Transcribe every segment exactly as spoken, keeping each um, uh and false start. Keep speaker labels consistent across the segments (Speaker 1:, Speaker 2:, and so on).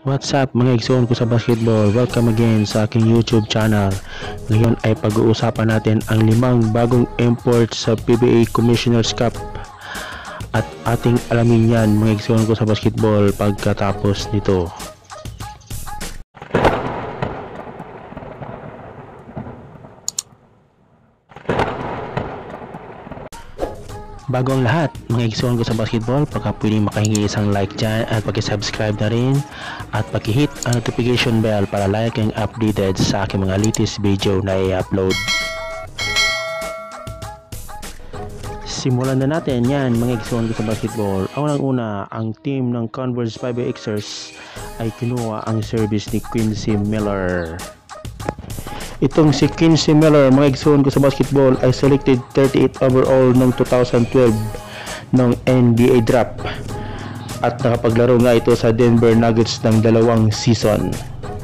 Speaker 1: What's up mga igsoon ko sa basketball? Welcome again sa aking YouTube channel. Ngayon ay pag-uusapan natin ang limang bagong import sa P B A Commissioner's Cup. At ating alamin yan mga igsoon ko sa basketball pagkatapos nito. Bago ang lahat, mga igsoon ko sa basketball, pagka pwedeng makahingi isang like dyan at pag-subscribe na rin at pag-hit ang notification bell para like and updated sa aking mga latest video na i-upload. Simulan na natin yan mga igsoon ko sa basketball. Unang-una, ang team ng Converse five Xers ay kinuha ang service ni Quincy Miller. Itong si Quincy Miller, mga igsoon ko sa basketball, ay selected thirty-eight overall noong two thousand twelve ng N B A draft at nakapaglaro nga ito sa Denver Nuggets ng dalawang season.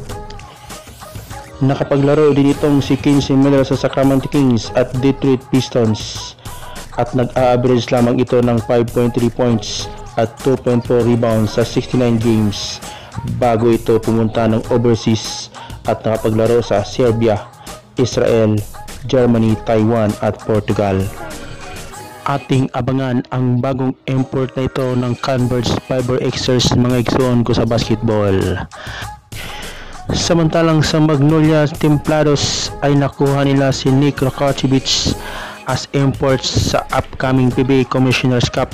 Speaker 1: Nakapaglaro din itong si Quincy Miller sa Sacramento Kings at Detroit Pistons at nag-a-average lamang ito ng five point three points at two point four rebounds sa sixty-nine games bago ito pumunta ng overseas at nakapaglaro sa Serbia, Israel, Germany, Taiwan at Portugal. Ating abangan ang bagong import na ito ng Converse five Xers mga igsoon ko sa basketball. Samantalang sa Magnolia Templados ay nakuha nila si Nick Rakocevic as imports sa upcoming P B A Commissioner's Cup.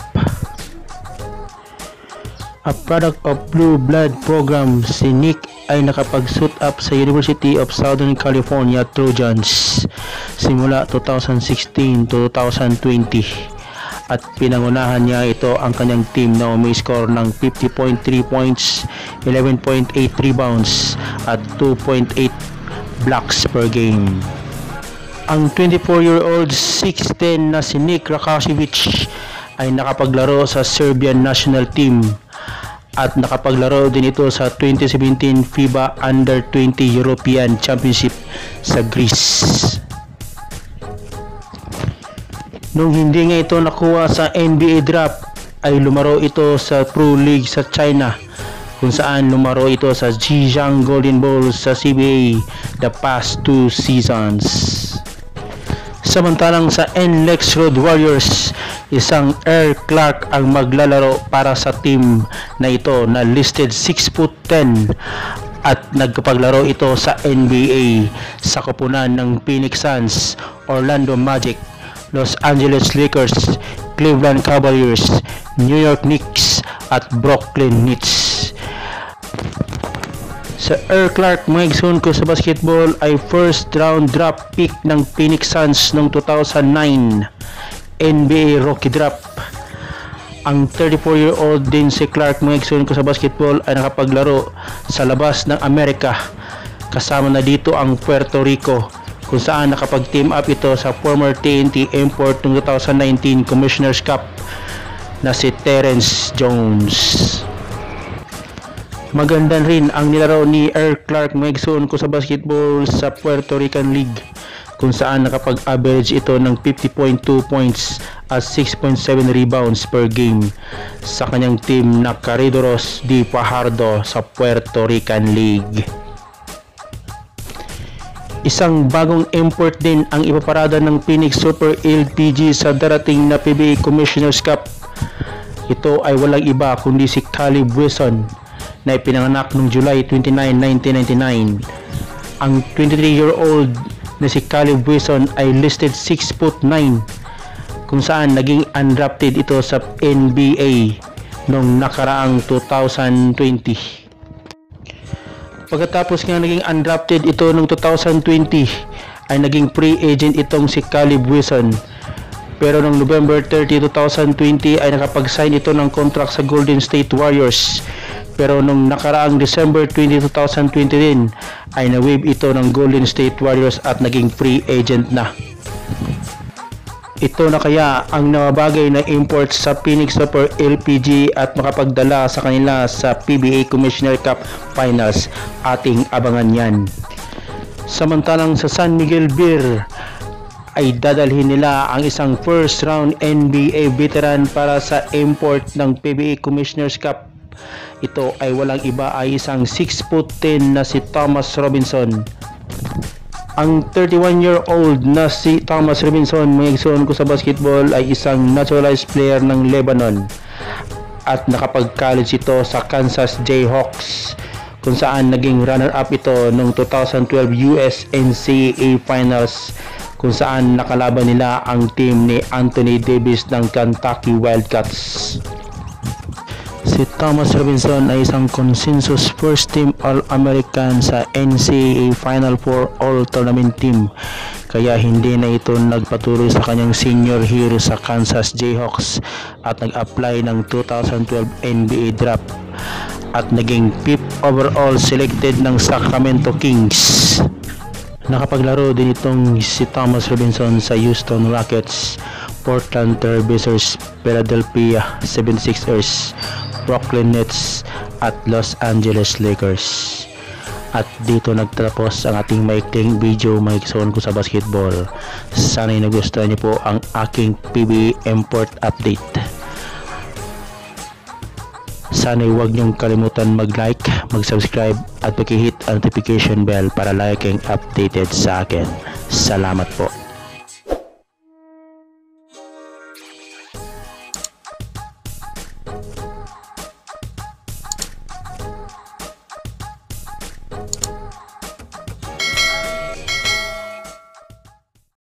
Speaker 1: A product of Blue Blood program, si Nick ay nakapag-suit up sa University of Southern California Trojans simula two thousand sixteen to two thousand twenty at pinangunahan niya ito ang kanyang team na umi-score ng fifty point three points, eleven point eight rebounds at two point eight blocks per game. Ang twenty-four-year-old six ten na si Nick Rakocevic ay nakapaglaro sa Serbian national team at nakapaglaro din ito sa twenty seventeen FIBA Under twenty European Championship sa Greece. Nung hindi nga ito nakuha sa N B A draft ay lumaro ito sa Pro League sa China kung saan lumaro ito sa Zhejiang Golden Bulls sa C B A the past two seasons. Samantalang sa N L E X Road Warriors, isang Earl Clark ang maglalaro para sa team na ito na listed six foot ten at nagpapaglaro ito sa N B A sa koponan ng Phoenix Suns, Orlando Magic, Los Angeles Lakers, Cleveland Cavaliers, New York Knicks at Brooklyn Nets. Sa Earl Clark, mga igsoon ko sa basketball, ay first round draft pick ng Phoenix Suns noong two thousand nine N B A rookie draft. Ang thirty-four-year-old din si Clark, mga igsoon ko sa basketball, ay nakapaglaro sa labas ng Amerika. Kasama na dito ang Puerto Rico kung saan nakapag-team up ito sa former T N T import noong two thousand nineteen Commissioner's Cup na si Terrence Jones. Maganda rin ang nilaro ni Earl Clark, mga igsoon ko sa basketball, sa Puerto Rican League kung saan nakapag-average ito ng fifty point two points at six point seven rebounds per game sa kanyang team na Corredores de Fajardo sa Puerto Rican League. Isang bagong import din ang ipaparada ng Phoenix Super L P G sa darating na P B A Commissioner's Cup. Ito ay walang iba kundi si Caleb Wilson na ipinanganak noong July twenty-ninth, nineteen ninety-nine. Ang twenty-three-year-old na si Caleb Wilson ay listed six foot nine kung saan naging undrafted ito sa N B A noong nakaraang two thousand twenty. Pagkatapos nga naging undrafted ito noong two thousand twenty ay naging free agent itong si Caleb Wilson. Pero noong November thirtieth, two thousand twenty ay nakapag-sign ito ng contract sa Golden State Warriors. Pero nung nakaraang December twentieth, two thousand twenty din ay na-waive ito ng Golden State Warriors at naging free agent na. Ito na kaya ang nabagay na import sa Phoenix Super L P G at makapagdala sa kanila sa P B A Commissioner Cup Finals. Ating abangan yan. Samantalang sa San Miguel Beer ay dadalhin nila ang isang first round N B A veteran para sa import ng P B A Commissioner's Cup. Ito ay walang iba ay isang six foot ten na si Thomas Robinson. Ang thirty-one-year-old na si Thomas Robinson, mga igsoon ko sa basketball, ay isang naturalized player ng Lebanon at nakapag-college ito sa Kansas Jayhawks, kung saan naging runner-up ito noong two thousand twelve U S N C A A Finals, kung saan nakalaban nila ang team ni Anthony Davis ng Kentucky Wildcats. Si Thomas Robinson ay isang consensus first team All-American sa N C A A Final Four All-Tournament team, kaya hindi na ito nagpatuloy sa kanyang senior year sa Kansas Jayhawks at nag-apply ng two thousand twelve N B A draft at naging fifth overall selected ng Sacramento Kings. Nakapaglaro din itong si Thomas Robinson sa Houston Rockets, Portland Trail Blazers, Philadelphia seventy-sixers, Brooklyn Nets at Los Angeles Lakers. At dito nagtatapos ang ating maikling video, mga igsoon ko sa basketball. Sana'y nagustuhan niyo po ang aking P B A import update. Sana'y huwag niyong kalimutan mag-like, mag-subscribe at paki-hit ang notification bell para lagi kayong updated sa akin. Salamat po.